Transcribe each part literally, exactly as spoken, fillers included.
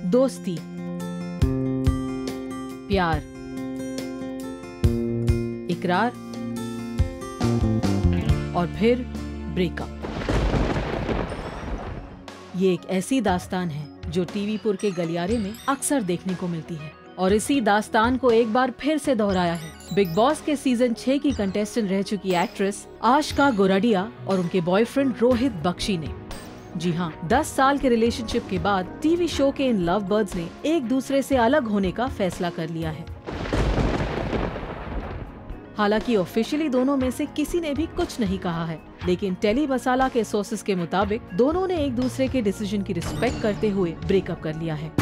दोस्ती, प्यार, इकरार और फिर ब्रेकअप। ये एक ऐसी दास्तान है जो टीवीपुर के गलियारे में अक्सर देखने को मिलती है और इसी दास्तान को एक बार फिर से दोहराया है बिग बॉस के सीजन छह की कंटेस्टेंट रह चुकी एक्ट्रेस आशका गोराडिया और उनके बॉयफ्रेंड रोहित बख्शी ने। जी हाँ, दस साल के रिलेशनशिप के बाद टीवी शो के इन लव बर्ड्स ने एक दूसरे से अलग होने का फैसला कर लिया है। हालांकि ऑफिशियली दोनों में से किसी ने भी कुछ नहीं कहा है, लेकिन टेली मसाला के सोर्सेज के मुताबिक दोनों ने एक दूसरे के डिसीजन की रिस्पेक्ट करते हुए ब्रेकअप कर लिया है।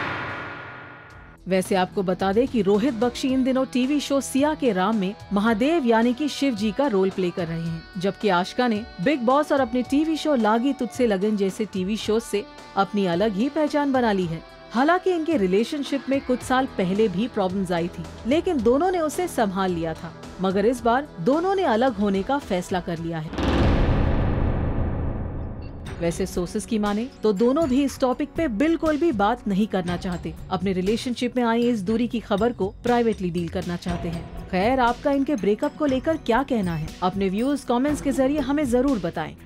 वैसे आपको बता दें कि रोहित बख्शी इन दिनों टीवी शो सिया के राम में महादेव यानी कि शिव जी का रोल प्ले कर रहे हैं, जबकि आशका ने बिग बॉस और अपने टीवी शो लागी तुझसे लगन जैसे टीवी शो से अपनी अलग ही पहचान बना ली है। हालांकि इनके रिलेशनशिप में कुछ साल पहले भी प्रॉब्लम्स आई थी, लेकिन दोनों ने उसे संभाल लिया था, मगर इस बार दोनों ने अलग होने का फैसला कर लिया है। वैसे सोर्सेस की माने तो दोनों भी इस टॉपिक पे बिल्कुल भी बात नहीं करना चाहते, अपने रिलेशनशिप में आई इस दूरी की खबर को प्राइवेटली डील करना चाहते हैं। खैर, आपका इनके ब्रेकअप को लेकर क्या कहना है? अपने व्यूज कमेंट्स के जरिए हमें जरूर बताएं।